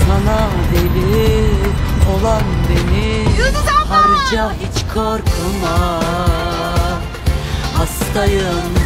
Sana deli olan beni harca, hiç korkma. Hastayım